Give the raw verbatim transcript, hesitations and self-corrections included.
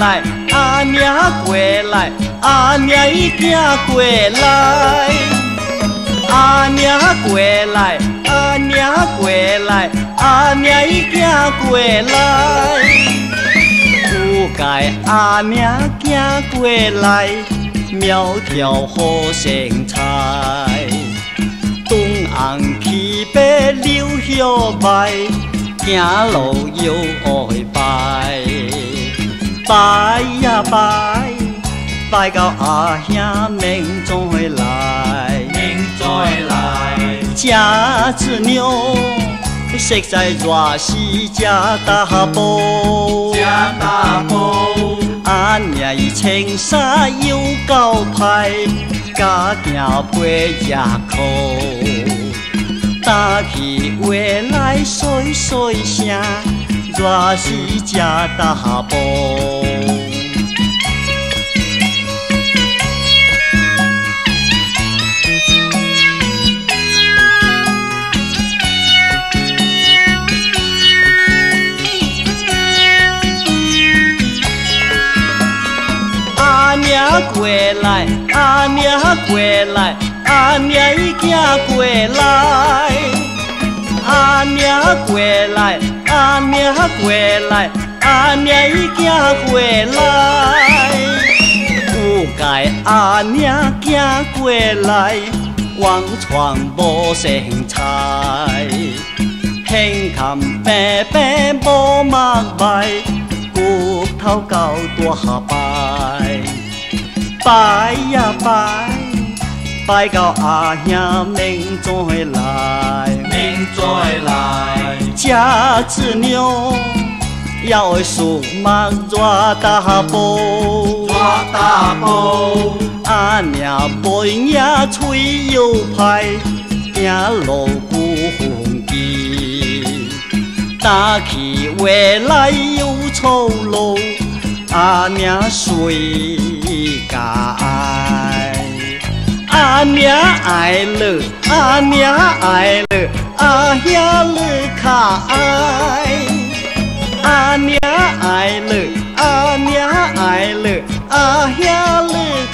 来，阿娘过来，阿娘已经过来。阿娘过来，阿娘过来，阿娘已经过来。有介阿娘行过来，苗条好身材。东红起白柳叶白，行路又爱拜。拜呀拜，拜到阿兄免再来。再来，这子娘实在热死这大埔，这大埔。阿娘伊穿衫又够歹，家行背也苦。打起话来碎碎声，热死这大埔。阿娘过来，阿娘过来，阿娘已经过来。阿娘过来，阿娘过来，阿娘已经过来。有介阿娘行过来，王床无身材，胸坎白白无目白，骨头到大摆。拜呀拜，拜到阿兄免再来，免再来。这子娘要会数目热大埔，热大埔。阿娘背也嘴又歹，行路古风机，打起话来又粗鲁。阿娘水甲爱，阿娘爱了，阿娘爱了，阿兄了较爱。阿娘爱了，阿娘爱了，阿兄了